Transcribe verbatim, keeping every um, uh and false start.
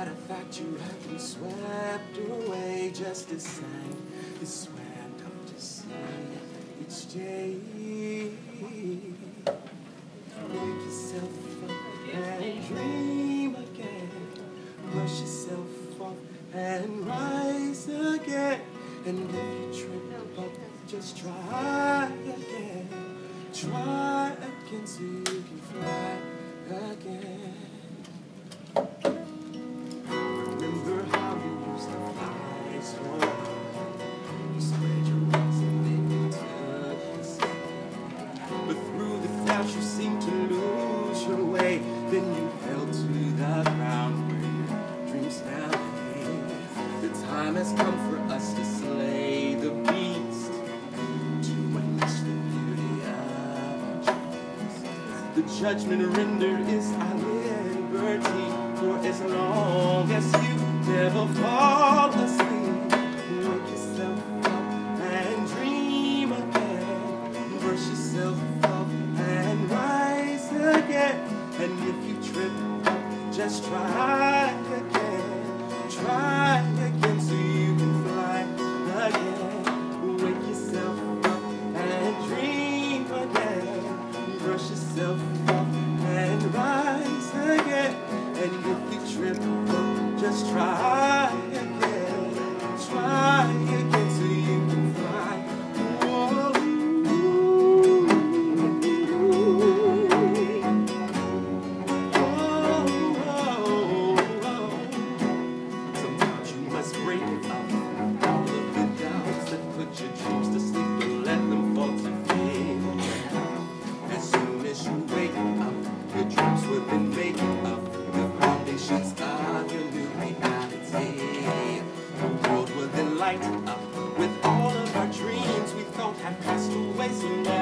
But the fact you have been swept away just as sand is swept up to sea each day. Wake yourself up and dream again. Brush yourself off and rise again. And if you trip up, just try again. Try again so you can fly again. Remember how you used to fly so high. You spread your wings and then you took the sky. But through the clouds you seemed to lose your way. Then you fell to the ground where your dreams now lay. The time has come for us to slay the beast, to unleash the beauty of our dreams. The judgment rendered is our liberty. For as long as you never fall asleep, wake yourself up and dream again. Brush yourself up and rise again. And if you trip up, just try again. Try again so you can fly again. Wake yourself up and dream again. Brush yourself up and rise again. And if you trip up, just try again. Try again so you can fly. Whoa. Sometimes you must break up all of the doubts that put your dreams to sleep. Don't let them fall to fade. As soon as you wake up, your dreams will be made up. The foundations of your new reality. The world will then light up with all of our dreams we thought had passed away so long